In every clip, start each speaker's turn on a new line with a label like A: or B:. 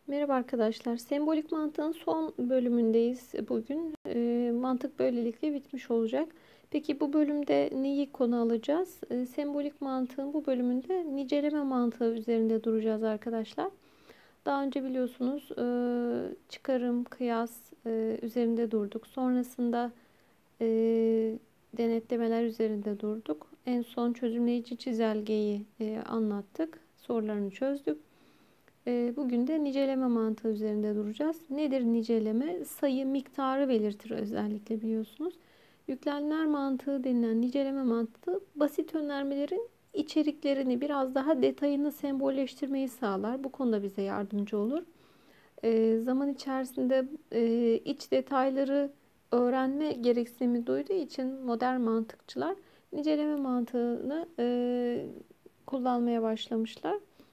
A: Merhaba arkadaşlar. Sembolik mantığın son bölümündeyiz bugün. Mantık böylelikle bitmiş olacak. Peki bu bölümde neyi konu alacağız? Sembolik mantığın bu bölümünde niceleme mantığı üzerinde duracağız arkadaşlar. Daha önce biliyorsunuz çıkarım, kıyas üzerinde durduk. Sonrasında e, denetlemeler üzerinde durduk. En son çözümleyici çizelgeyi anlattık. Sorularını çözdük. Bugün de niceleme mantığı üzerinde duracağız. Nedir niceleme? Sayı miktarı belirtir özellikle biliyorsunuz. Yüklemler mantığı denilen niceleme mantığı basit önermelerin içeriklerini biraz daha detayını sembolleştirmeyi sağlar. Bu konuda bize yardımcı olur. Zaman içerisinde iç detayları öğrenme gereksinimi duyduğu için modern mantıkçılar niceleme mantığını kullanmaya başlamışlar.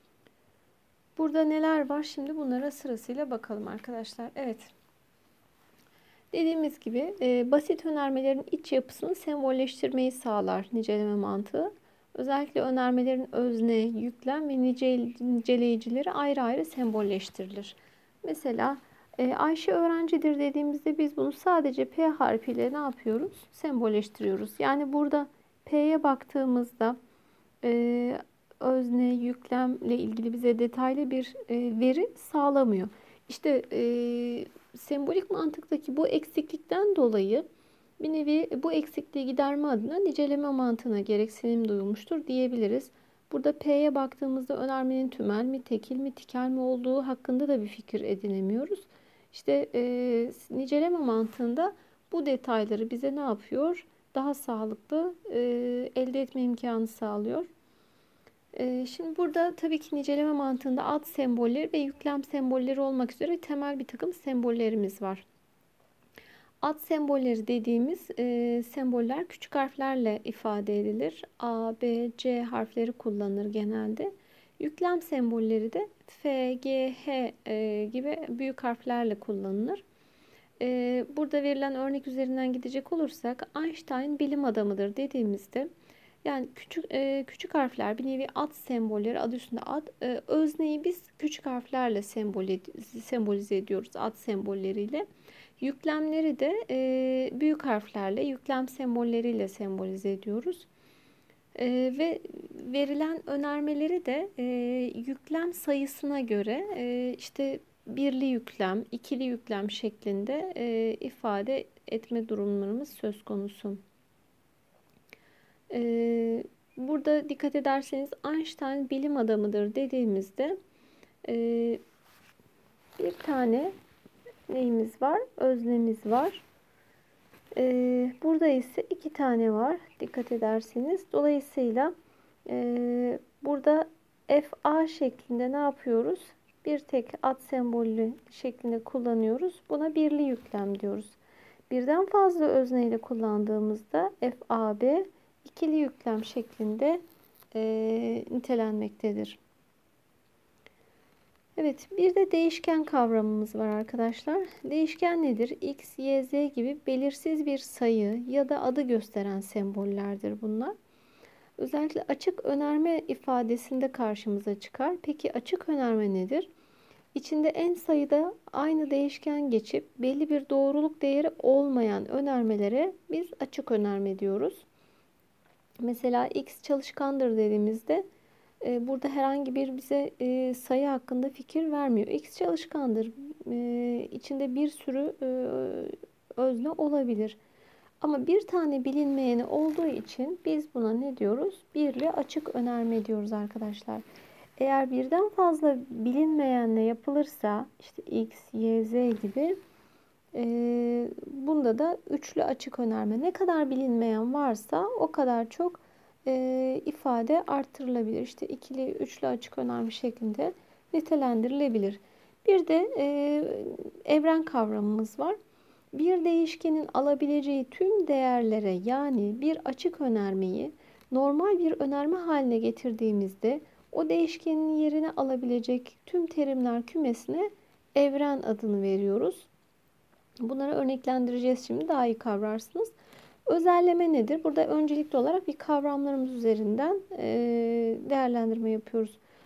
A: Burada neler var? Şimdi bunlara sırasıyla bakalım arkadaşlar. Evet. Dediğimiz gibi basit önermelerin iç yapısını sembolleştirmeyi sağlar niceleme mantığı. Özellikle önermelerin özne, yüklem ve niceleyicileri ayrı ayrı sembolleştirilir. Mesela Ayşe öğrencidir dediğimizde biz bunu sadece P harfiyle ne yapıyoruz? Sembolleştiriyoruz. Yani burada P'ye baktığımızda özne, yüklemle ilgili bize detaylı bir veri sağlamıyor. İşte sembolik mantıktaki bu eksiklikten dolayı bir nevi bu eksikliği giderme adına niceleme mantığına gereksinim duyulmuştur diyebiliriz. Burada P'ye baktığımızda önermenin tümel mi, tekil mi, tikel mi olduğu hakkında da bir fikir edinemiyoruz. İşte niceleme mantığında bu detayları bize ne yapıyor? Daha sağlıklı elde etme imkanı sağlıyor. Şimdi burada tabii ki niceleme mantığında ad sembolleri ve yüklem sembolleri olmak üzere temel bir takım sembollerimiz var. Ad sembolleri dediğimiz semboller küçük harflerle ifade edilir. A, B, C harfleri kullanılır genelde. Yüklem sembolleri de F, G, H gibi büyük harflerle kullanılır. Burada verilen örnek üzerinden gidecek olursak Einstein bilim adamıdır dediğimizde yani küçük harfler bir nevi ad sembolleri adı üstünde ad. Özneyi biz küçük harflerle sembolize ediyoruz ad sembolleriyle. Yüklemleri de büyük harflerle yüklem sembolleriyle sembolize ediyoruz. Ve verilen önermeleri de yüklem sayısına göre işte birli yüklem, ikili yüklem şeklinde ifade etme durumlarımız söz konusu. Burada dikkat ederseniz Einstein bilim adamıdır dediğimizde bir tane neyimiz var? Öznemiz var. Burada ise iki tane var. Dikkat ederseniz. Dolayısıyla burada FA şeklinde ne yapıyoruz? Bir tek ad sembolü şeklinde kullanıyoruz. Buna birli yüklem diyoruz. Birden fazla özne ile kullandığımızda FAB ikili yüklem şeklinde nitelenmektedir. Evet, bir de değişken kavramımız var arkadaşlar. Değişken nedir? X, Y, Z gibi belirsiz bir sayı ya da adı gösteren sembollerdir bunlar. Özellikle açık önerme ifadesinde karşımıza çıkar. Peki açık önerme nedir? İçinde en sayıda aynı değişken geçip belli bir doğruluk değeri olmayan önermelere biz açık önerme diyoruz. Mesela X çalışkandır dediğimizde burada herhangi bir bize sayı hakkında fikir vermiyor. X çalışkandır. İçinde bir sürü özne olabilir. Ama bir tane bilinmeyeni olduğu için biz buna ne diyoruz? Birli açık önerme diyoruz arkadaşlar. Eğer birden fazla bilinmeyenle yapılırsa işte X, Y, Z gibi bunda da üçlü açık önerme. Ne kadar bilinmeyen varsa o kadar çok ifade arttırılabilir. İşte ikili, üçlü açık önerme şeklinde nitelendirilebilir. Bir de evren kavramımız var. Bir değişkenin alabileceği tüm değerlere yani bir açık önermeyi normal bir önerme haline getirdiğimizde o değişkenin yerine alabilecek tüm terimler kümesine evren adını veriyoruz. Bunları örneklendireceğiz şimdi daha iyi kavrarsınız. Özelleme nedir? Burada öncelikli olarak bir kavramlarımız üzerinden değerlendirme yapıyoruz.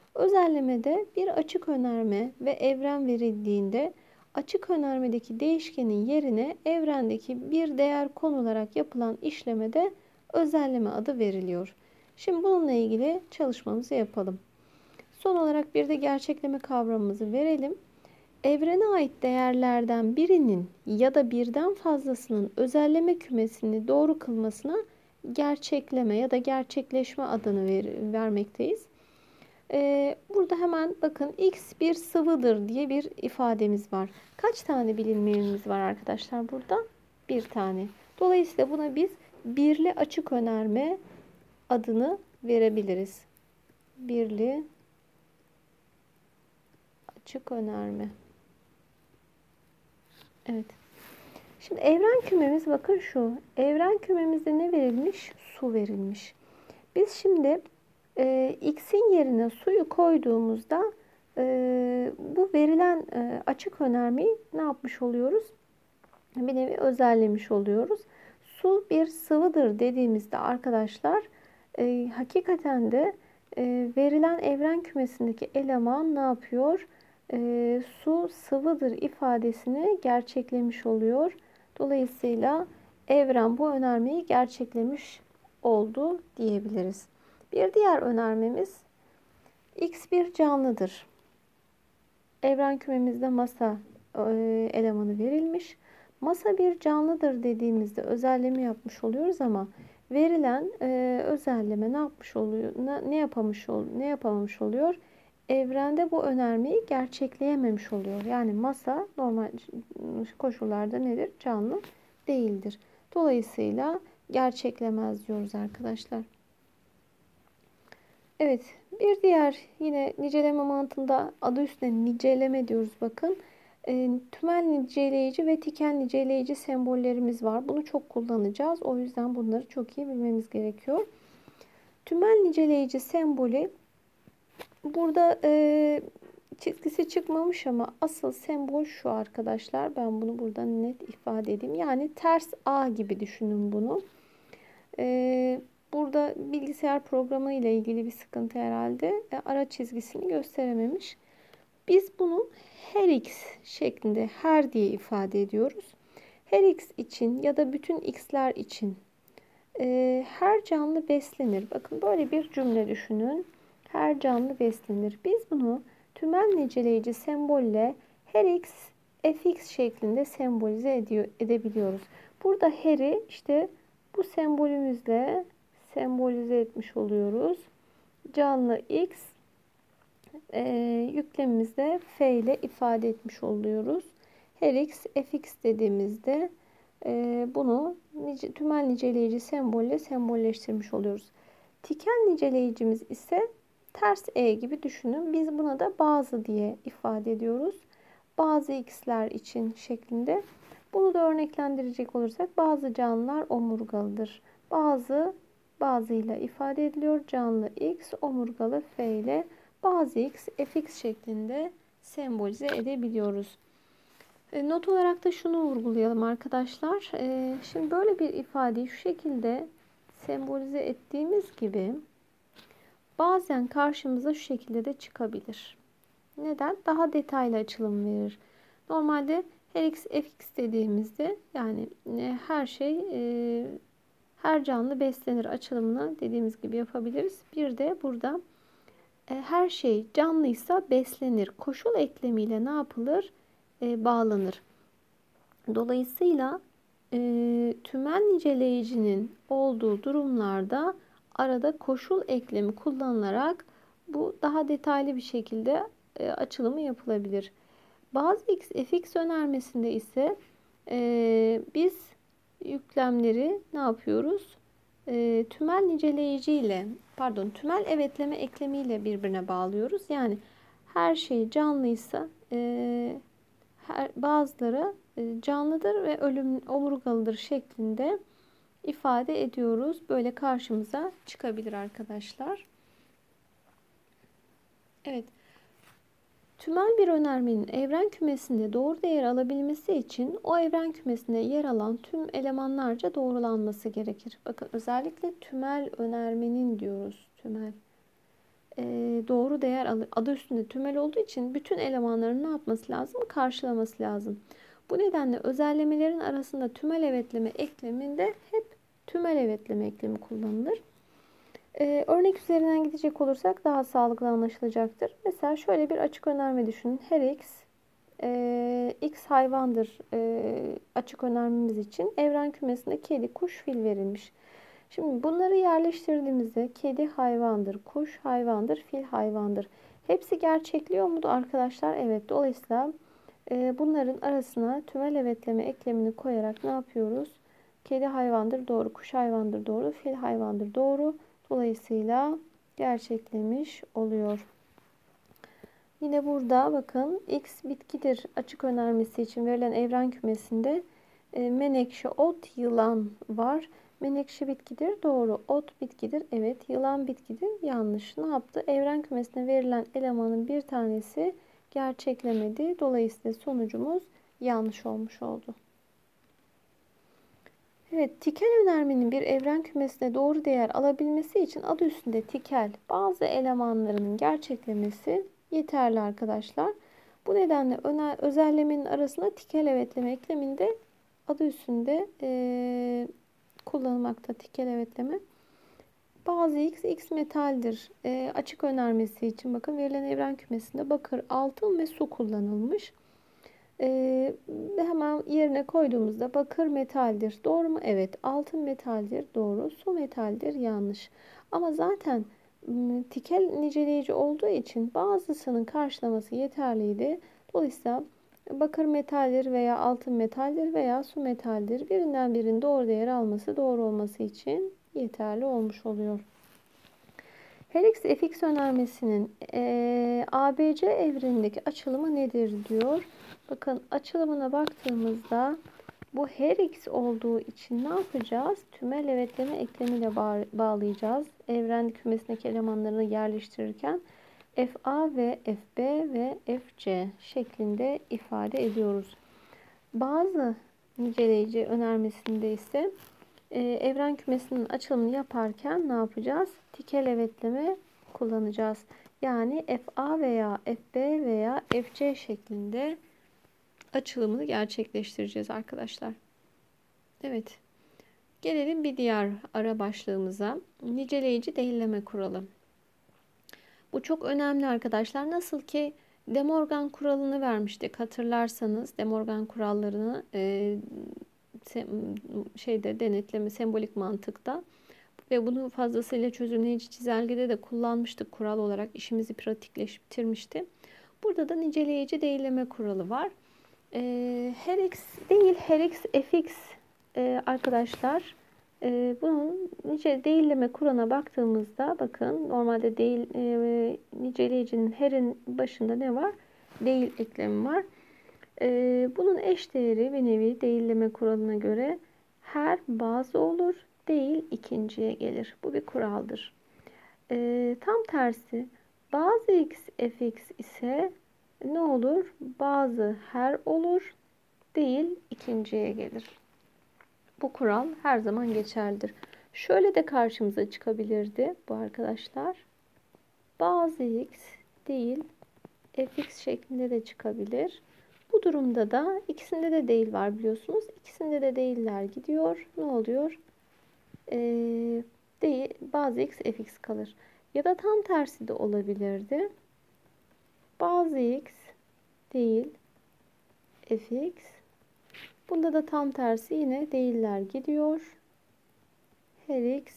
A: Özellemede bir açık önerme ve evren verildiğinde açık önermedeki değişkenin yerine evrendeki bir değer konularak yapılan işlemede özelleme adı veriliyor. Şimdi bununla ilgili çalışmamızı yapalım. Son olarak bir de gerçekleme kavramımızı verelim. Evrene ait değerlerden birinin ya da birden fazlasının özelleme kümesini doğru kılmasına gerçekleme ya da gerçekleşme adını vermekteyiz. Burada hemen bakın x bir sıvıdır diye bir ifademiz var. Kaç tane bilinmeyenimiz var arkadaşlar burada? Bir tane. Dolayısıyla buna biz birli açık önerme adını verebiliriz. Birli açık önerme. Evet. Şimdi evren kümemiz bakın şu. Evren kümemizde ne verilmiş? Su verilmiş. Biz şimdi x'in yerine suyu koyduğumuzda bu verilen açık önermeyi ne yapmış oluyoruz? Bir nevi özellemiş oluyoruz. Su bir sıvıdır dediğimizde arkadaşlar hakikaten de verilen evren kümesindeki eleman ne yapıyor? Su sıvıdır ifadesini gerçeklemiş oluyor. Dolayısıyla evren bu önermeyi gerçeklemiş oldu diyebiliriz. Bir diğer önermemiz x bir canlıdır. Evren kümemizde masa elemanı verilmiş. Masa bir canlıdır dediğimizde özelleme yapmış oluyoruz ama verilen özelleme ne yapmış oluyor? Ne yapamamış oluyor? Evrende bu önermeyi gerçekleyememiş oluyor. Yani masa normal koşullarda nedir? Canlı değildir. Dolayısıyla gerçeklemez diyoruz arkadaşlar. Evet, bir diğer yine niceleme mantığında adı üstünde niceleme diyoruz bakın. Tümel niceleyici ve tikel niceleyici sembollerimiz var. Bunu çok kullanacağız. O yüzden bunları çok iyi bilmemiz gerekiyor. Tümel niceleyici sembolü burada çizgisi çıkmamış ama asıl sembol şu arkadaşlar. Ben bunu burada net ifade edeyim. Yani ters A gibi düşünün bunu. Burada bilgisayar programı ile ilgili bir sıkıntı herhalde. Ara çizgisini gösterememiş. Biz bunu her x şeklinde her diye ifade ediyoruz. Her x için ya da bütün x'ler için her canlı beslenir. Bakın böyle bir cümle düşünün. Her canlı beslenir. Biz bunu tümel niceleyici sembolle her x fx şeklinde sembolize edebiliyoruz. Burada her'i işte bu sembolümüzle sembolize etmiş oluyoruz. Canlı x yüklemimizde f ile ifade etmiş oluyoruz. Her x fx dediğimizde bunu tümel niceleyici sembolle sembolleştirmiş oluyoruz. Tikel niceleyicimiz ise ters e gibi düşünün. Biz buna da bazı diye ifade ediyoruz. Bazı x'ler için şeklinde. Bunu da örneklendirecek olursak bazı canlılar omurgalıdır. Bazıyla ifade ediliyor. Canlı x, omurgalı f ile bazı x, fx şeklinde sembolize edebiliyoruz. Not olarak da şunu vurgulayalım arkadaşlar. Şimdi böyle bir ifadeyi şu şekilde sembolize ettiğimiz gibi bazen karşımıza şu şekilde de çıkabilir. Neden? Daha detaylı açılım verir. Normalde her x fx dediğimizde yani her canlı beslenir açılımını dediğimiz gibi yapabiliriz. Bir de burada her şey canlıysa beslenir. Koşul eklemiyle ne yapılır? Bağlanır. Dolayısıyla tümel niceleyicinin olduğu durumlarda arada koşul eklemi kullanılarak bu daha detaylı bir şekilde açılımı yapılabilir. Bazı x fx önermesinde ise biz yüklemleri ne yapıyoruz? Tümel niceleyici ile tümel evetleme eklemiyle birbirine bağlıyoruz. Yani her şey canlıysa bazıları canlıdır ve omurgalıdır şeklinde ifade ediyoruz. Böyle karşımıza çıkabilir arkadaşlar. Evet. Tümel bir önermenin evren kümesinde doğru değer alabilmesi için o evren kümesinde yer alan tüm elemanlarca doğrulanması gerekir. Bakın özellikle tümel önermenin diyoruz. Tümel. doğru değer alır. Adı üstünde tümel olduğu için bütün elemanların ne yapması lazım? Karşılaması lazım. Bu nedenle özellemelerin arasında tümel evetleme ekleminde hep tümel evetleme eklemi kullanılır. Örnek üzerinden gidecek olursak daha sağlıklı anlaşılacaktır. Mesela şöyle bir açık önerme düşünün. Her x hayvandır açık önermemiz için evren kümesinde kedi, kuş, fil verilmiş. Şimdi bunları yerleştirdiğimizde kedi hayvandır, kuş hayvandır, fil hayvandır. Hepsi gerçekliyor mu arkadaşlar? Evet. Dolayısıyla bunların arasına tümel evetleme eklemini koyarak ne yapıyoruz? Kedi hayvandır doğru, kuş hayvandır doğru, fil hayvandır doğru. Dolayısıyla gerçeklemiş oluyor. Yine burada bakın x bitkidir açık önermesi için verilen evren kümesinde menekşe, ot, yılan var. Menekşe bitkidir doğru. Ot bitkidir evet. Yılan bitkidir yanlış. Ne yaptı? Evren kümesine verilen elemanın bir tanesi gerçeklemedi. Dolayısıyla sonucumuz yanlış olmuş oldu. Evet, tikel önermenin bir evren kümesine doğru değer alabilmesi için adı üstünde tikel bazı elemanlarının gerçeklemesi yeterli arkadaşlar. Bu nedenle özellemenin arasında tikel evetleme ekleminde adı üstünde kullanılmakta tikel evetleme. Bazı x metaldir. Açık önermesi için bakın verilen evren kümesinde bakır, altın ve su kullanılmış. Hemen yerine koyduğumuzda bakır metaldir. Doğru mu? Evet. Altın metaldir. Doğru. Su metaldir. Yanlış. Ama zaten tikel niceleyici olduğu için bazısının karşılaması yeterliydi. Dolayısıyla bakır metaldir veya altın metaldir veya su metaldir. Birinden birinin doğru değer alması doğru olması için yeterli olmuş oluyor. Her x fx önermesinin ABC evrenindeki açılımı nedir diyor. Bakın açılımına baktığımızda bu her x olduğu için ne yapacağız? Tümel evetleme eklemiyle bağlayacağız. Evren kümesindeki elemanlarını yerleştirirken FA ve FB ve FC şeklinde ifade ediyoruz. Bazı niceleyici önermesinde ise evren kümesinin açılımını yaparken ne yapacağız? Tikel evetleme kullanacağız. Yani FA veya FB veya FC şeklinde açılımını gerçekleştireceğiz arkadaşlar. Evet. Gelelim bir diğer ara başlığımıza. Niceleyici değilleme kuralı. Bu çok önemli arkadaşlar. Nasıl ki De Morgan kuralını vermiştik. Hatırlarsanız De Morgan kurallarını denetleme sembolik mantıkta ve bunu fazlasıyla çözümleyici çizelgede de kullanmıştık kural olarak işimizi pratikleştirmişti. Burada da niceleyici değilleme kuralı var. Her x değil her x fx arkadaşlar bunun değilleme kuralına baktığımızda bakın normalde değil niceleyicinin her'in başında ne var? Değil eklemi var. Bunun eş değeri bir nevi değilleme kuralına göre her bazı olur, değil ikinciye gelir. Bu bir kuraldır. Tam tersi bazı x fx ise ne olur? Bazı her olur, değil ikinciye gelir. Bu kural her zaman geçerlidir. Şöyle de karşımıza çıkabilirdi bu arkadaşlar. Bazı x değil fx şeklinde de çıkabilir. Bu durumda da ikisinde de değil var biliyorsunuz. İkisinde de değiller gidiyor. Ne oluyor? Değil, bazı x fx kalır. Ya da tam tersi de olabilirdi. Bazı x değil fx. Bunda da tam tersi yine değiller gidiyor. Her x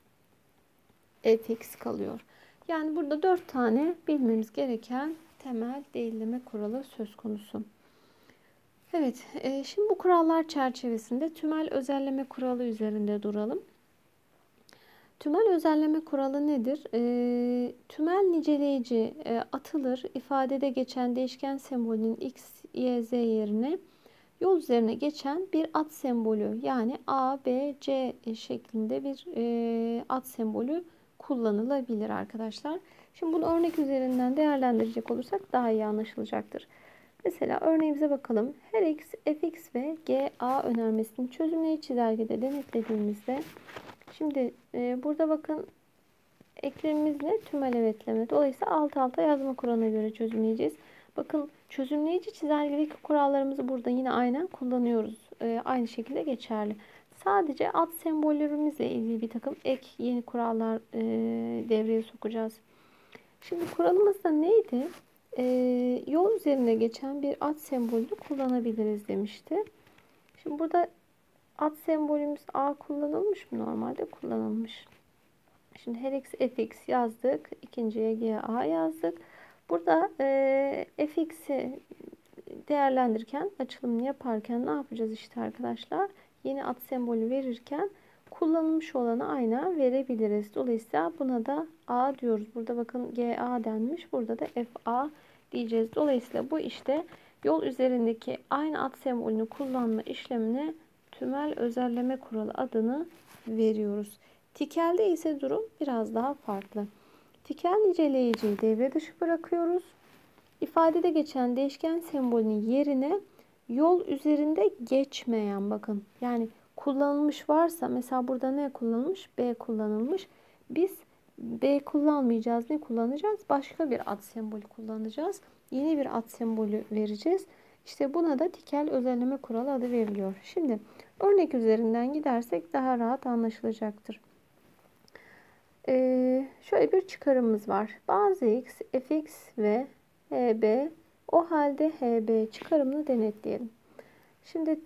A: fx kalıyor. Yani burada 4 tane bilmemiz gereken temel değilleme kuralı söz konusu. Evet, şimdi bu kurallar çerçevesinde tümel özelleme kuralı üzerinde duralım. Tümel özelleme kuralı nedir? Tümel niceleyici atılır. İfadede geçen değişken sembolün x, y, z yerine yol üzerine geçen bir at sembolü yani A, B, C şeklinde bir at sembolü kullanılabilir arkadaşlar. Şimdi bunu örnek üzerinden değerlendirecek olursak daha iyi anlaşılacaktır. Mesela örneğimize bakalım. Her x, fx ve g, a önermesini çözümleyici çizelgede denetlediğimizde şimdi burada bakın eklemimiz ne? Tümel evetleme. Dolayısıyla alt alta yazma kuralına göre çözümleyeceğiz. Bakın çözümleyici çizelgedeki kurallarımızı burada yine aynen kullanıyoruz. Aynı şekilde geçerli. Sadece ad sembollerimizle ilgili bir takım ek yeni kurallar devreye sokacağız. Şimdi kuralımız da neydi? Yol üzerine geçen bir ad sembolünü kullanabiliriz demişti. Şimdi burada ad sembolümüz A kullanılmış mı? Normalde kullanılmış. Şimdi her x fx yazdık. İkinciye ga yazdık. Burada fx'i değerlendirirken, açılımını yaparken ne yapacağız işte arkadaşlar? Yeni ad sembolü verirken kullanılmış olanı aynen verebiliriz. Dolayısıyla buna da a diyoruz. Burada bakın ga denmiş. Burada da fa diyeceğiz. Dolayısıyla bu işte yol üzerindeki aynı ad sembolünü kullanma işlemine tümel özelleme kuralı adını veriyoruz. Tikelde ise durum biraz daha farklı. Tikel niceleyiciyi devre dışı bırakıyoruz. İfadede geçen değişken sembolünün yerine yol üzerinde geçmeyen, bakın yani kullanılmış varsa, mesela burada ne kullanılmış? B kullanılmış. Biz B kullanmayacağız. Ne kullanacağız? Başka bir ad sembolü kullanacağız. Yeni bir ad sembolü vereceğiz. İşte buna da tikel özelleme kuralı adı veriliyor. Şimdi örnek üzerinden gidersek daha rahat anlaşılacaktır. Şöyle bir çıkarımımız var. Bazı x, fx ve hb, o halde hb çıkarımını denetleyelim. Şimdi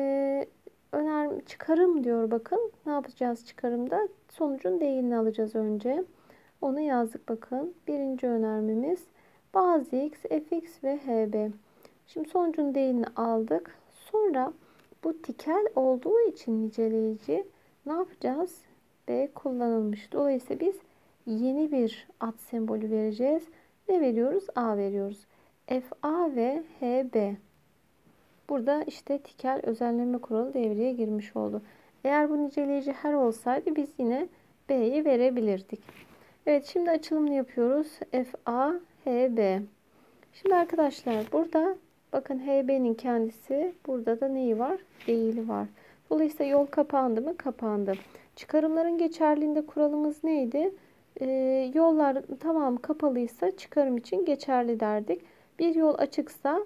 A: çıkarım diyor, bakın. Ne yapacağız çıkarımda? Sonucun değerini alacağız önce. Onu yazdık bakın. Birinci önermemiz bazı x, fx ve hb. Şimdi sonucun değerini aldık. Sonra bu tikel olduğu için niceleyici ne yapacağız? B kullanılmış. Dolayısıyla biz yeni bir ad sembolü vereceğiz. Ne veriyoruz? A veriyoruz. FA ve HB. Burada işte tikel özelleme kuralı devreye girmiş oldu. Eğer bu niceleyici her olsaydı biz yine B'yi verebilirdik. Evet, şimdi açılımını yapıyoruz. FA, HB. Şimdi arkadaşlar burada bakın HB'nin kendisi, burada da neyi var? Değili var. Dolayısıyla yol kapandı mı? Kapandı. Çıkarımların geçerliğinde kuralımız neydi? Yollar tamam kapalıysa çıkarım için geçerli derdik. Bir yol açıksa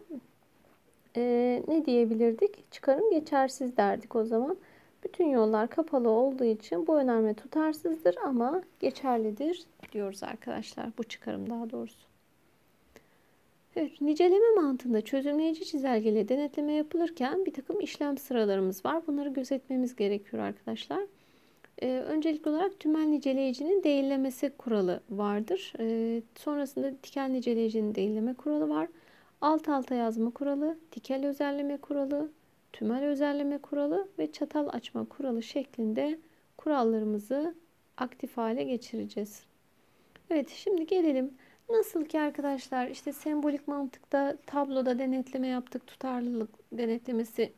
A: ne diyebilirdik? Çıkarım geçersiz derdik o zaman. Bütün yollar kapalı olduğu için bu önerme tutarsızdır ama geçerlidir diyoruz arkadaşlar. Bu çıkarım daha doğrusu. Evet, niceleme mantığında çözümleyici çizelgeyle denetleme yapılırken bir takım işlem sıralarımız var. Bunları gözetmemiz gerekiyor arkadaşlar. Öncelikli olarak tümel niceleyicinin değillemesi kuralı vardır. Sonrasında tikel niceleyicinin değilleme kuralı var. Alt alta yazma kuralı, tikel özelleme kuralı, tümel özelleme kuralı ve çatal açma kuralı şeklinde kurallarımızı aktif hale geçireceğiz. Evet, şimdi gelelim. Nasıl ki arkadaşlar işte sembolik mantıkta tabloda denetleme yaptık, tutarlılık denetlemesi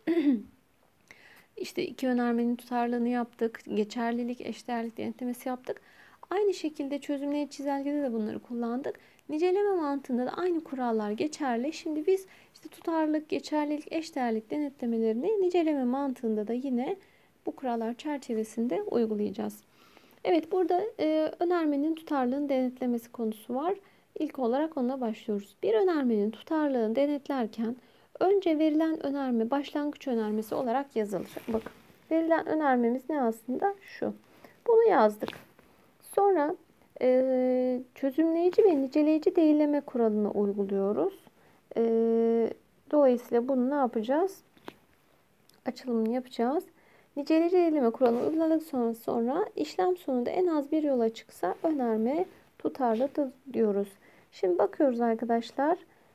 A: işte iki önermenin tutarlılığını yaptık, geçerlilik, eşdeğerlik denetlemesi yaptık. Aynı şekilde çözümleyici çizelgede de bunları kullandık. Niceleme mantığında da aynı kurallar geçerli. Şimdi biz işte tutarlılık, geçerlilik, eşdeğerlik denetlemelerini niceleme mantığında da yine bu kurallar çerçevesinde uygulayacağız. Evet, burada önermenin tutarlılığını denetlemesi konusu var. İlk olarak ona başlıyoruz. Bir önermenin tutarlılığını denetlerken önce verilen önerme başlangıç önermesi olarak yazılır. Bakın, verilen önermemiz ne aslında? Şu. Bunu yazdık. Sonra çözümleyici ve niceleyici değilleme kuralını uyguluyoruz. E, Dolayısıyla bunu ne yapacağız? Açılımını yapacağız. Niceleyici değilleme kuralını uyguladıktan sonra işlem sonunda en az bir yola çıksa önerme tutarlıdır diyoruz. Şimdi bakıyoruz arkadaşlar.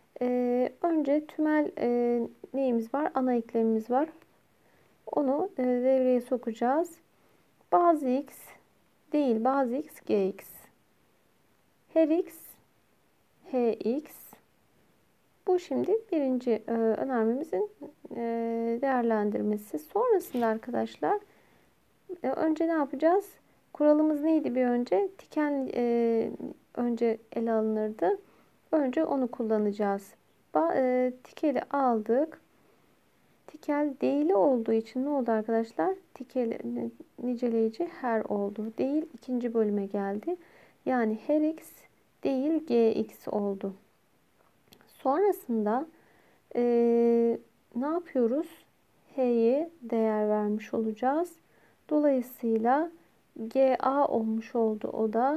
A: Önce tümel neyimiz var? Ana eklemimiz var. Onu devreye sokacağız. Bazı x değil, bazı x gx. Her x hx. Bu şimdi birinci önermemizin değerlendirmesi. Sonrasında arkadaşlar önce ne yapacağız? Kuralımız neydi bir önce? Tiken önce ele alınırdı. Önce onu kullanacağız. Tikeli aldık. Tikel değili olduğu için ne oldu arkadaşlar? Tikeli niceleyici her oldu. Değil ikinci bölüme geldi. Yani her x değil gx oldu. Sonrasında ne yapıyoruz? H'ye değer vermiş olacağız. Dolayısıyla GA olmuş oldu o da.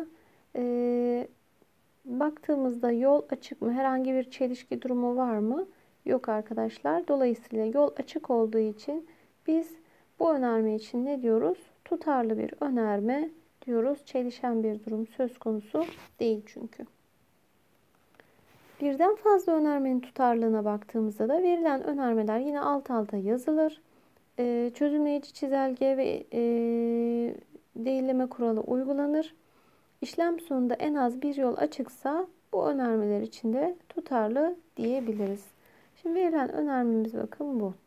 A: Baktığımızda yol açık mı? Herhangi bir çelişki durumu var mı? Yok arkadaşlar. Dolayısıyla yol açık olduğu için biz bu önerme için ne diyoruz? Tutarlı bir önerme diyoruz. Çelişen bir durum söz konusu değil çünkü. Birden fazla önermenin tutarlılığına baktığımızda da verilen önermeler yine alt alta yazılır. Çözümleyici çizelge ve değilleme kuralı uygulanır. İşlem sonunda en az bir yol açıksa bu önermeler için de tutarlı diyebiliriz. Şimdi verilen önermemiz bakın bu.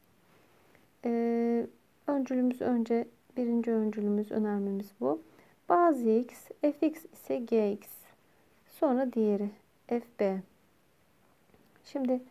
A: Öncülümüz birinci öncülümüz önermemiz bu. Bazı x, fx ise gx. Sonra diğeri fb. Şimdi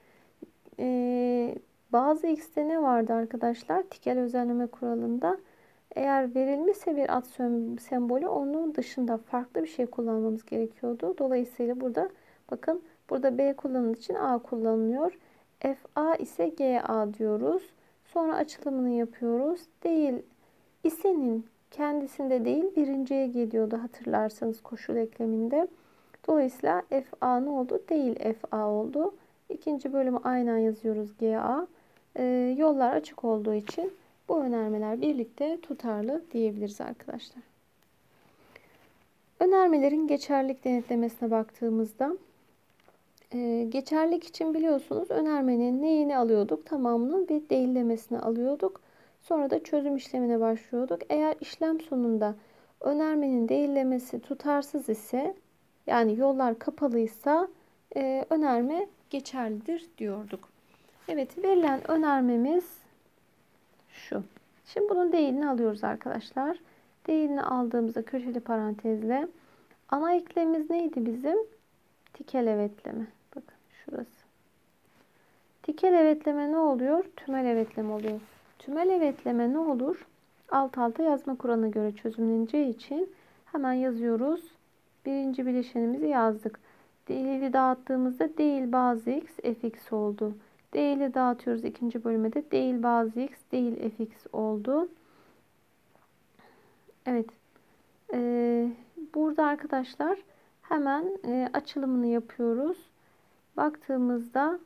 A: bazı x'te ne vardı arkadaşlar? Tikel özenleme kuralında eğer verilmişse bir ad sembolü onun dışında farklı bir şey kullanmamız gerekiyordu. Dolayısıyla burada bakın burada B kullanıldığı için A kullanılıyor. FA ise GA diyoruz. Sonra açılımını yapıyoruz. Değil ise'nin kendisinde değil birinciye geliyordu hatırlarsanız koşul ekleminde. Dolayısıyla FA ne oldu? Değil FA oldu. İkinci bölümü aynen yazıyoruz GA. Yollar açık olduğu için bu önermeler birlikte tutarlı diyebiliriz arkadaşlar. Önermelerin geçerlilik denetlemesine baktığımızda geçerlilik için biliyorsunuz önermenin neyini alıyorduk? Tamamının bir değillemesini alıyorduk. Sonra da çözüm işlemine başlıyorduk. Eğer işlem sonunda önermenin değillemesi tutarsız ise yani yollar kapalıysa önerme geçerlidir diyorduk. Evet, verilen önermemiz şu. Şimdi bunun değilini alıyoruz arkadaşlar. Değilini aldığımızda köşeli parantezle ana eklemimiz neydi bizim? Tikel evetleme. Bakın şurası. Tikel evetleme ne oluyor? Tümel evetleme oluyor. Tümel evetleme ne olur? Alt alta yazma kuralına göre çözümleneceği için hemen yazıyoruz. Birinci bileşenimizi yazdık. Değili dağıttığımızda değil bazı x fx oldu. Değili dağıtıyoruz ikinci bölüme de değil bazı x değil fx oldu. Evet. Burada arkadaşlar hemen açılımını yapıyoruz. Baktığımızda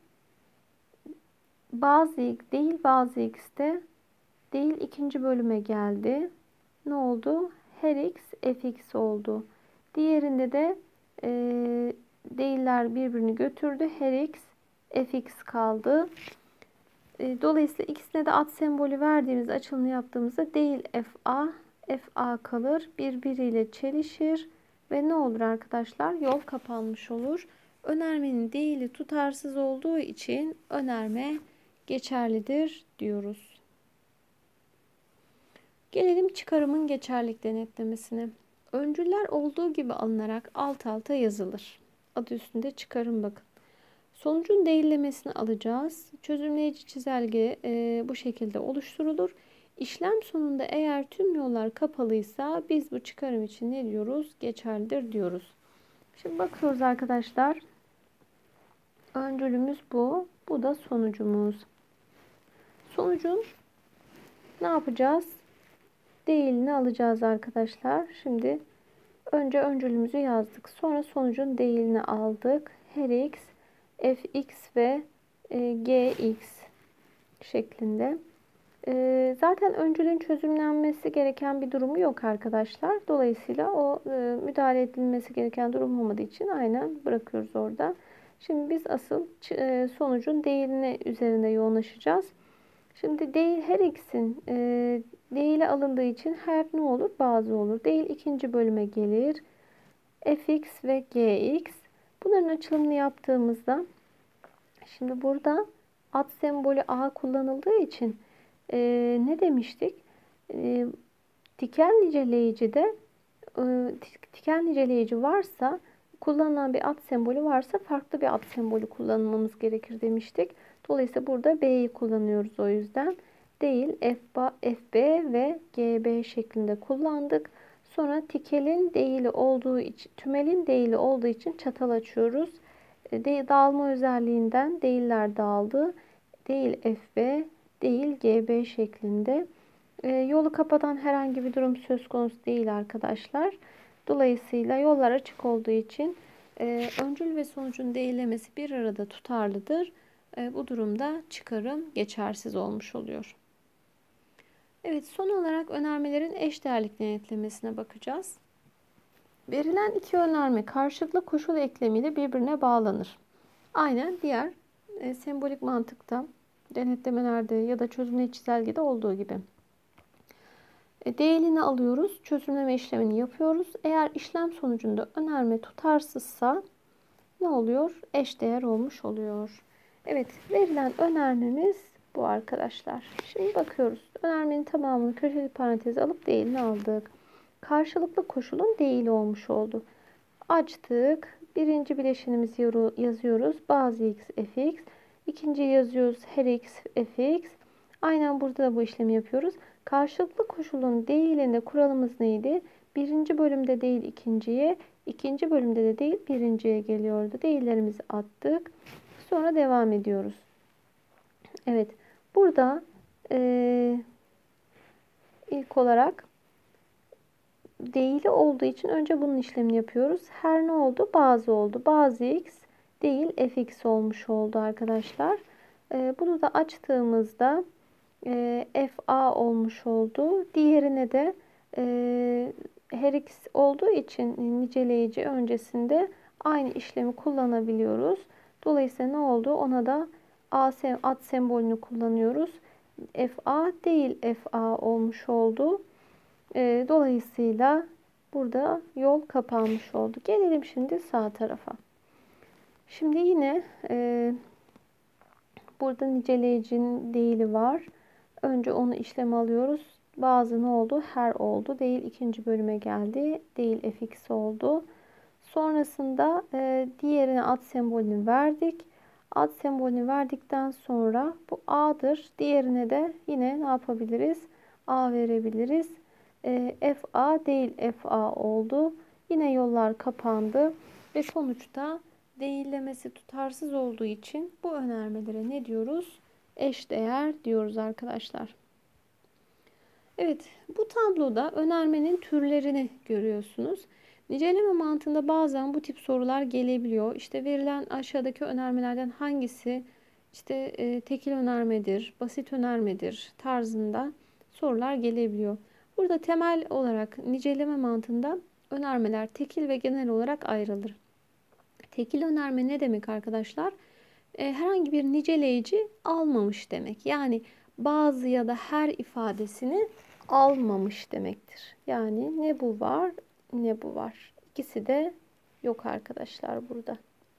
A: bazı x değil bazı x'te değil ikinci bölüme geldi. Ne oldu? Her x fx oldu. Diğerinde de değiller birbirini götürdü. Her x fx kaldı. Dolayısıyla ikisine de at sembolü verdiğimiz açılımı yaptığımızda değil fa kalır. Birbiriyle çelişir ve ne olur arkadaşlar? Yol kapanmış olur. Önermenin değili tutarsız olduğu için önerme geçerlidir diyoruz. Gelelim çıkarımın geçerlilik denetlemesine. Öncüller olduğu gibi alınarak alt alta yazılır. Adı üstünde çıkarım bakın. Sonucun değillemesini alacağız. Çözümleyici çizelge bu şekilde oluşturulur. İşlem sonunda eğer tüm yollar kapalıysa biz bu çıkarım için ne diyoruz? Geçerlidir diyoruz. Şimdi bakıyoruz arkadaşlar. Öncülümüz bu. Bu da sonucumuz. Sonucun ne yapacağız? Değilini alacağız arkadaşlar. Şimdi önce öncülümüzü yazdık. Sonra sonucun değilini aldık. Her x, fx ve gx şeklinde. Zaten öncülün çözümlenmesi gereken bir durumu yok arkadaşlar. Dolayısıyla o müdahale edilmesi gereken durum olmadığı için aynen bırakıyoruz orada. Şimdi biz asıl sonucun değilini üzerinde yoğunlaşacağız. Şimdi değil her x'in değili alındığı için her ne olur? Bazı olur. Değil ikinci bölüme gelir. Fx ve gx. Bunların açılımını yaptığımızda şimdi burada ad sembolü a kullanıldığı için ne demiştik? Tikel niceleyicide tikel niceleyici varsa kullanılan bir ad sembolü varsa farklı bir ad sembolü kullanmamız gerekir demiştik. Dolayısıyla burada B'yi kullanıyoruz o yüzden. Değil FB ve GB şeklinde kullandık. Sonra tikelin değili olduğu için, tümelin değili olduğu için çatal açıyoruz. Dağılma özelliğinden değiller dağıldı. Değil FB, değil GB şeklinde. Yolu kapatan herhangi bir durum söz konusu değil arkadaşlar. Dolayısıyla yollar açık olduğu için öncül ve sonucun değillemesi bir arada tutarlıdır. Bu durumda çıkarım geçersiz olmuş oluyor. Evet, son olarak önermelerin eşdeğerlik denetlemesine bakacağız. Verilen iki önerme karşılıklı koşul eklemiyle birbirine bağlanır. Aynen diğer sembolik mantıkta, denetlemelerde ya da çözümleme çizelgede olduğu gibi. Değilini alıyoruz, çözümleme işlemini yapıyoruz. Eğer işlem sonucunda önerme tutarsızsa ne oluyor? Eşdeğer olmuş oluyor. Evet, verilen önermemiz bu arkadaşlar. Şimdi bakıyoruz. Önermenin tamamını köşeli paranteze alıp değilini aldık. Karşılıklı koşulun değili olmuş oldu. Açtık. Birinci bileşenimizi yazıyoruz. Bazı x fx. İkinciyi yazıyoruz. Her x fx. Aynen burada da bu işlemi yapıyoruz. Karşılıklı koşulun değilinde kuralımız neydi? Birinci bölümde değil ikinciye, ikinci bölümde de değil birinciye geliyordu. Değillerimizi attık. Sonra devam ediyoruz. Evet. Burada ilk olarak değili olduğu için önce bunun işlemini yapıyoruz. Her ne oldu? Bazı oldu. Bazı x değil fx olmuş oldu arkadaşlar. Bunu da açtığımızda fa olmuş oldu. Diğerine de her x olduğu için niceleyici öncesinde aynı işlemi kullanabiliyoruz. Dolayısıyla ne oldu? Ona da ad sembolünü kullanıyoruz. Fa değil fa olmuş oldu. Dolayısıyla burada yol kapanmış oldu. Gelelim şimdi sağ tarafa. Şimdi yine burada niceleyicinin değili var. Önce onu işleme alıyoruz. Bazı ne oldu? Her oldu. Değil ikinci bölüme geldi. Değil fx oldu. Sonrasında diğerine ad sembolünü verdik. Ad sembolünü verdikten sonra bu a'dır. Diğerine de yine ne yapabiliriz? A verebiliriz. FA değil FA oldu. Yine yollar kapandı. Ve sonuçta değillemesi tutarsız olduğu için bu önermelere ne diyoruz? Eşdeğer diyoruz arkadaşlar. Evet, bu tabloda önermenin türlerini görüyorsunuz. Niceleme mantığında bazen bu tip sorular gelebiliyor. İşte verilen aşağıdaki önermelerden hangisi işte tekil önermedir, basit önermedir tarzında sorular gelebiliyor. Burada temel olarak niceleme mantığında önermeler tekil ve genel olarak ayrılır. Tekil önerme ne demek arkadaşlar? Herhangi bir niceleyici almamış demek. Yani bazı ya da her ifadesini almamış demektir. Yani ne bu var ne bu var. İkisi de yok arkadaşlar burada.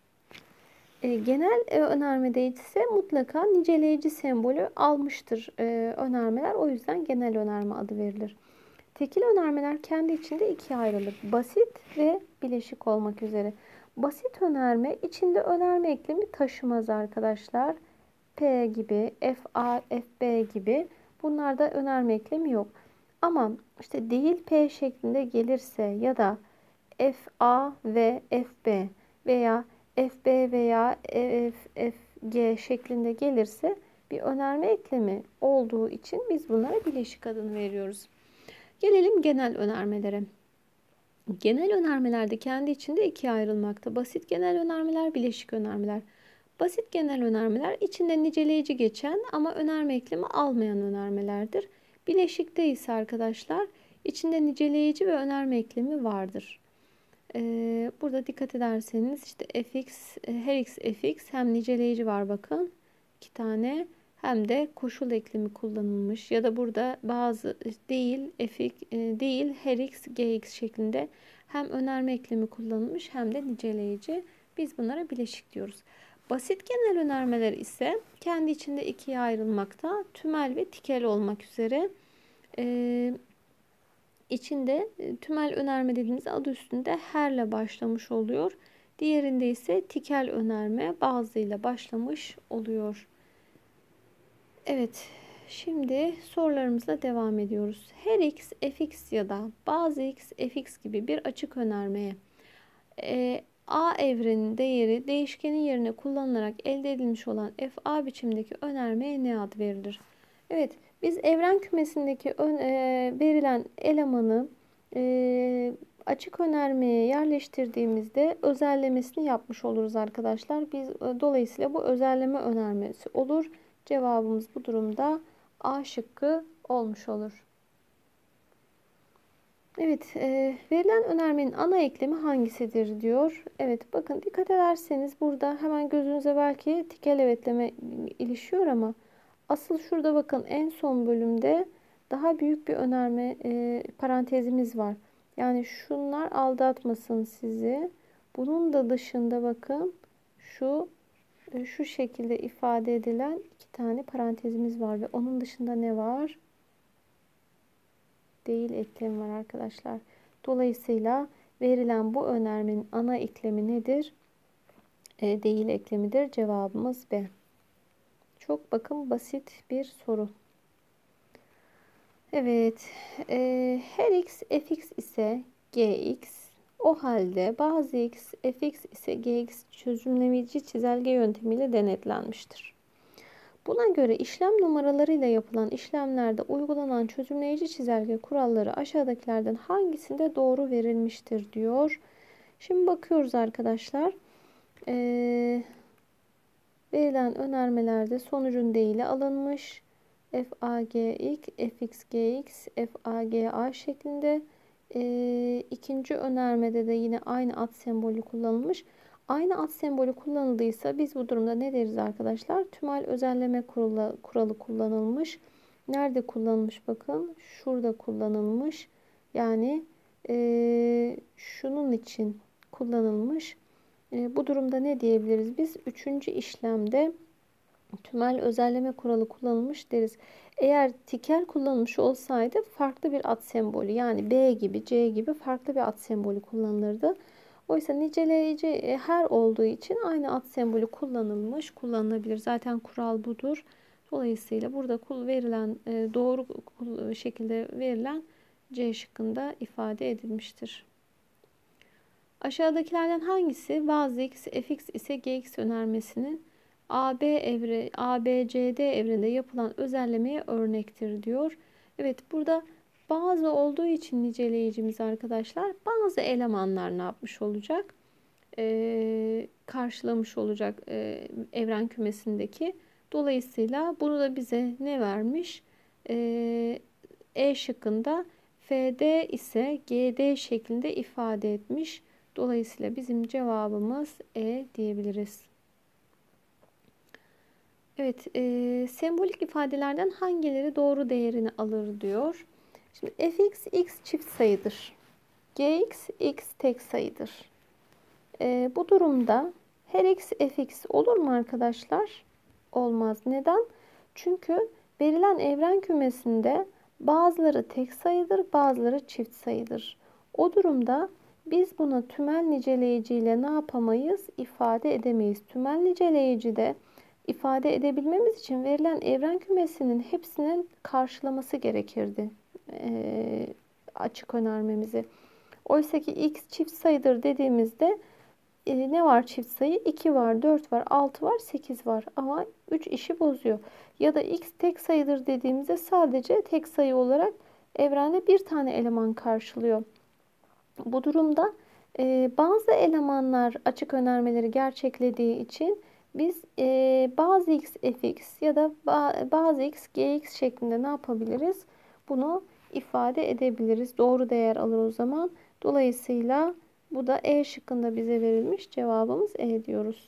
A: Genel önermede ise mutlaka niceleyici sembolü almıştır önermeler. O yüzden genel önerme adı verilir. Tekil önermeler kendi içinde ikiye ayrılır. Basit ve bileşik olmak üzere. Basit önerme içinde önerme eklemi taşımaz arkadaşlar. P gibi, FA, FB gibi bunlarda önerme eklemi yok. Ama işte değil P şeklinde gelirse ya da FA ve FB veya FB veya FG şeklinde gelirse bir önerme eklemi olduğu için biz bunlara bileşik adını veriyoruz. Gelelim genel önermelere. Genel önermelerde kendi içinde ikiye ayrılmakta. Basit genel önermeler, bileşik önermeler. Basit genel önermeler içinde niceleyici geçen ama önerme eklemi almayan önermelerdir. Bileşikte ise arkadaşlar içinde niceleyici ve önerme eklemi vardır. Burada dikkat ederseniz işte fx, her x fx hem niceleyici var bakın 2 tane hem de koşul eklemi kullanılmış ya da burada bazı değil fx değil her x gx şeklinde hem önerme eklemi kullanılmış hem de niceleyici. Biz bunlara bileşik diyoruz. Basit genel önermeler ise kendi içinde ikiye ayrılmakta. Tümel ve tikel olmak üzere. İçinde tümel önerme dediğimiz adı üstünde herle başlamış oluyor. Diğerinde ise tikel önerme bazıyla başlamış oluyor. Evet, şimdi sorularımızla devam ediyoruz. Her x fx ya da bazı x fx gibi bir açık önermeye a evrenin değeri değişkenin yerine kullanılarak elde edilmiş olan fa biçimdeki önermeye ne ad verilir? Evet, biz evren kümesindeki verilen elemanı açık önermeye yerleştirdiğimizde özellemesini yapmış oluruz arkadaşlar. Biz dolayısıyla bu özelleme önermesi olur. Cevabımız bu durumda A şıkkı olmuş olur. Evet, verilen önermenin ana eklemi hangisidir diyor. Evet, bakın dikkat ederseniz burada hemen gözünüze belki tikel evetleme ilişiyor ama asıl şurada bakın en son bölümde daha büyük bir önerme parantezimiz var. Yani şunlar aldatmasın sizi. Bunun da dışında bakın şu şekilde ifade edilen iki tane parantezimiz var ve onun dışında ne var? Değil eklemi var arkadaşlar. Dolayısıyla verilen bu önermenin ana eklemi nedir? Değil eklemidir. Cevabımız B. Çok bakın basit bir soru. Evet. Her x fx ise gx, o halde bazı x fx ise gx çözümleyici çizelge yöntemiyle denetlenmiştir. Buna göre işlem numaralarıyla yapılan işlemlerde uygulanan çözümleyici çizelge kuralları aşağıdakilerden hangisinde doğru verilmiştir diyor. Şimdi bakıyoruz arkadaşlar. Verilen önermelerde sonucun değili alınmış. FAGX, FXGX, FAGA şeklinde. İkinci önermede de yine aynı at sembolü kullanılmış. Aynı at sembolü kullanıldıysa biz bu durumda ne deriz arkadaşlar? Tümel özelleme kuralı kullanılmış. Nerede kullanılmış bakın. Şurada kullanılmış. Yani şunun için kullanılmış. Bu durumda ne diyebiliriz biz? Üçüncü işlemde tümel özelleme kuralı kullanılmış deriz. Eğer tikel kullanılmış olsaydı farklı bir at sembolü yani B gibi C gibi farklı bir at sembolü kullanılırdı. Oysa niceleyici her olduğu için aynı at sembolü kullanılabilir. Zaten kural budur. Dolayısıyla burada verilen doğru şekilde verilen C şıkkında ifade edilmiştir. Aşağıdakilerden hangisi bazı x fx ise gx önermesinin ABCD evreninde yapılan özellemeye örnektir diyor. Evet, burada bazı olduğu için niceleyicimiz arkadaşlar bazı elemanlar ne yapmış olacak? Karşılamış olacak evren kümesindeki. Dolayısıyla bunu da bize ne vermiş? Şıkkında FD ise GD şeklinde ifade etmiş. Dolayısıyla bizim cevabımız E diyebiliriz. Evet, sembolik ifadelerden hangileri doğru değerini alır diyor. Şimdi fx x çift sayıdır. Gx x tek sayıdır. Bu durumda her x fx olur mu arkadaşlar? Olmaz. Neden? Çünkü verilen evren kümesinde bazıları tek sayıdır, bazıları çift sayıdır. O durumda biz bunu tümel niceleyiciyle ne yapamayız? İfade edemeyiz. Tümel niceleyicide ifade edebilmemiz için verilen evren kümesinin hepsinin karşılaması gerekirdi. Açık önermemizi. Oysa ki x çift sayıdır dediğimizde ne var çift sayı? 2 var, 4 var, 6 var, 8 var. Ama 3 işi bozuyor. Ya da x tek sayıdır dediğimizde sadece tek sayı olarak evrende bir tane eleman karşılıyor. Bu durumda bazı elemanlar açık önermeleri gerçeklediği için biz bazı x fx ya da bazı x gx şeklinde ne yapabiliriz? Bunu ifade edebiliriz. Doğru değer alır o zaman. Dolayısıyla bu da E şıkkında bize verilmiş. Cevabımız E diyoruz.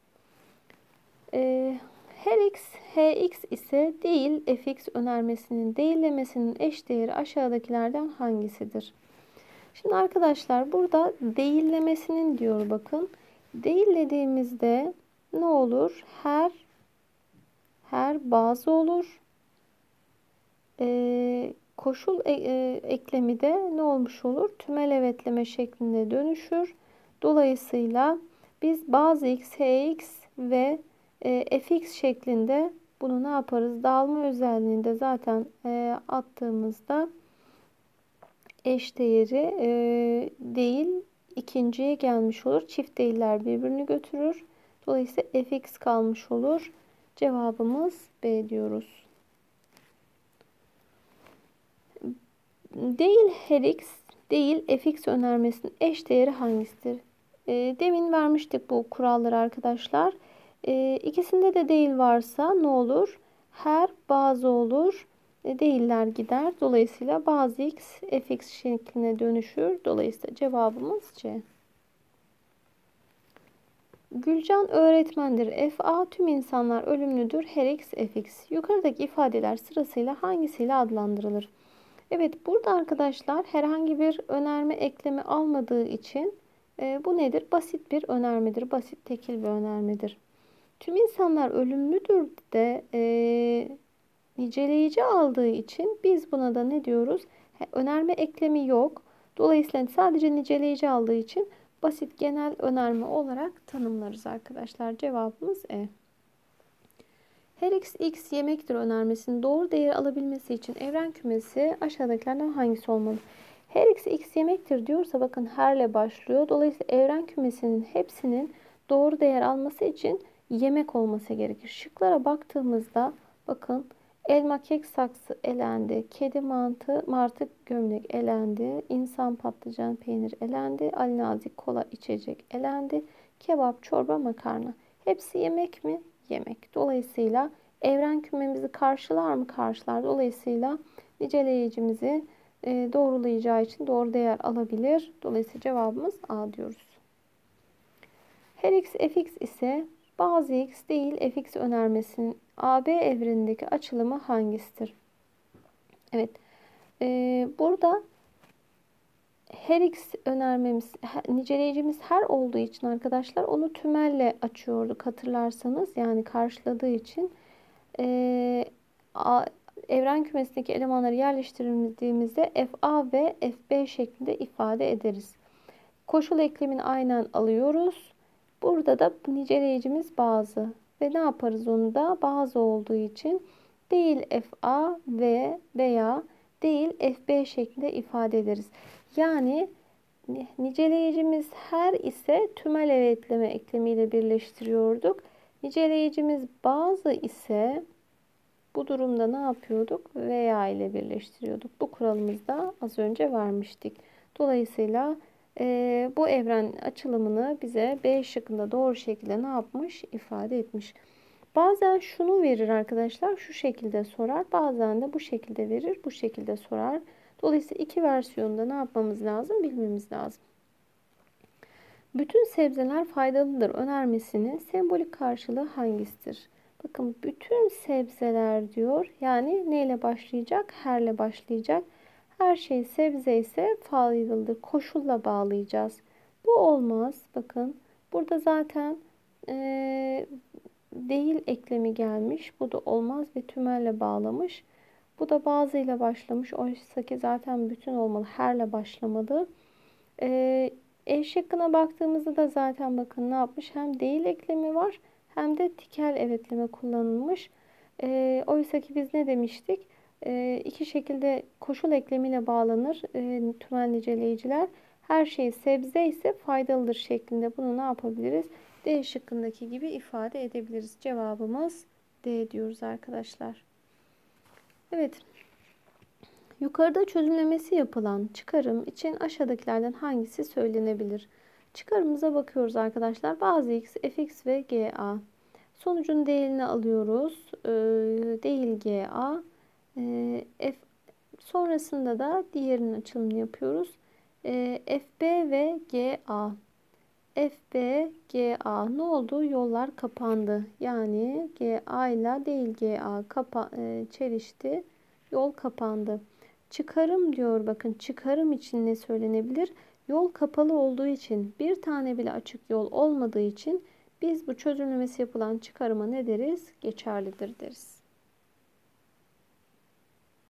A: Her x hx ise değil fx önermesinin değillemesinin eşdeğeri aşağıdakilerden hangisidir? Şimdi arkadaşlar burada değillemesinin diyor bakın. Değillediğimizde ne olur? Her bazı olur. Koşul eklemi de ne olmuş olur? Tümel evetleme şeklinde dönüşür. Dolayısıyla biz bazı x, hx ve fx şeklinde Bunu ne yaparız? Dağılma özelliğinde zaten attığımızda eşdeğeri değil ikinciye gelmiş olur. Çift değiller birbirini götürür. Dolayısıyla fx kalmış olur. Cevabımız B diyoruz. Değil her x değil fx önermesinin eşdeğeri hangisidir? Demin vermiştik bu kuralları arkadaşlar. İkisinde de değil varsa ne olur? Her bazı olur. Değiller gider. Dolayısıyla bazı x fx şekline dönüşür. Dolayısıyla cevabımız C. Gülcan öğretmendir. Fa tüm insanlar ölümlüdür. Her x fx. Yukarıdaki ifadeler sırasıyla hangisiyle adlandırılır? Evet, burada arkadaşlar herhangi bir önerme eklemi almadığı için bu nedir? Basit bir önermedir. Basit tekil bir önermedir. Tüm insanlar ölümlüdür de niceleyici aldığı için biz buna da ne diyoruz? Önerme eklemi yok. Dolayısıyla sadece niceleyici aldığı için basit genel önerme olarak tanımlarız arkadaşlar. Cevabımız E. Her x yemektir önermesinin doğru değeri alabilmesi için evren kümesi aşağıdakilerden hangisi olmalı? Her x yemektir diyorsa bakın herle başlıyor. Dolayısıyla evren kümesinin hepsinin doğru değer alması için yemek olması gerekir. Şıklara baktığımızda bakın elma, kek, saksı elendi. Kedi, mantı, martı, gömlek elendi. İnsan, patlıcan, peynir elendi. Ali Nazik, kola, içecek elendi. Kebap, çorba, makarna. Hepsi yemek mi? Yemek. Dolayısıyla evren kümemizi karşılar mı? Karşılar. Dolayısıyla niceleyicimizi doğrulayacağı için doğru değer alabilir. Dolayısıyla cevabımız A diyoruz. Her x fx ise bazı x değil fx önermesinin AB evrenindeki açılımı hangisidir? Evet. Burada her x önermemiz, niceleyicimiz her olduğu için arkadaşlar onu tümelle açıyorduk hatırlarsanız. Yani karşıladığı için evren kümesindeki elemanları yerleştirdiğimizde FA ve FB şeklinde ifade ederiz. Koşul eklemini aynen alıyoruz. Burada da niceleyicimiz bazı. Ve ne yaparız onu da? Bazı olduğu için değil FA ve veya değil FB şeklinde ifade ederiz. Yani niceleyicimiz her ise tümel ekleme eklemiyle birleştiriyorduk. Niceleyicimiz bazı ise bu durumda ne yapıyorduk? Veya ile birleştiriyorduk. Bu kuralımızda az önce vermiştik. Dolayısıyla bu evren açılımını bize B şıkkında doğru şekilde ne yapmış? İfade etmiş. Bazen şunu verir arkadaşlar. Şu şekilde sorar. Bazen de bu şekilde verir. Bu şekilde sorar. Dolayısıyla iki versiyonda ne yapmamız lazım? Bilmemiz lazım. Bütün sebzeler faydalıdır önermesinin sembolik karşılığı hangisidir? Bakın bütün sebzeler diyor. Yani neyle başlayacak? Herle başlayacak. Her şey sebze ise faydalıdır. Koşulla bağlayacağız. Bu olmaz. Bakın burada zaten değil eklemi gelmiş. Bu da olmaz ve tümelle bağlamış. Bu da bazıyla başlamış. Oysa ki zaten bütün olmalı. Herle başlamalı. E şıkkına baktığımızda da zaten bakın ne yapmış? Hem değil eklemi var hem de tikel evetleme kullanılmış. Oysa ki biz ne demiştik? İki şekilde koşul eklemiyle bağlanır tümel niceleyiciler. Her şey sebze ise faydalıdır şeklinde bunu ne yapabiliriz? D şıkkındaki gibi ifade edebiliriz. Cevabımız D diyoruz arkadaşlar. Evet. Yukarıda çözümlemesi yapılan çıkarım için aşağıdakilerden hangisi söylenebilir? Çıkarımıza bakıyoruz arkadaşlar. Bazı x, fx ve ga. Sonucun değerini alıyoruz. Değil ga. F, sonrasında da diğerinin açılımını yapıyoruz. Fb ve ga. FB, GA ne oldu? Yollar kapandı. Yani GA ile değil GA çelişti. Yol kapandı. Çıkarım diyor. Bakın çıkarım için ne söylenebilir? Yol kapalı olduğu için bir tane bile açık yol olmadığı için biz bu çözümlemesi yapılan çıkarıma ne deriz? Geçerlidir deriz.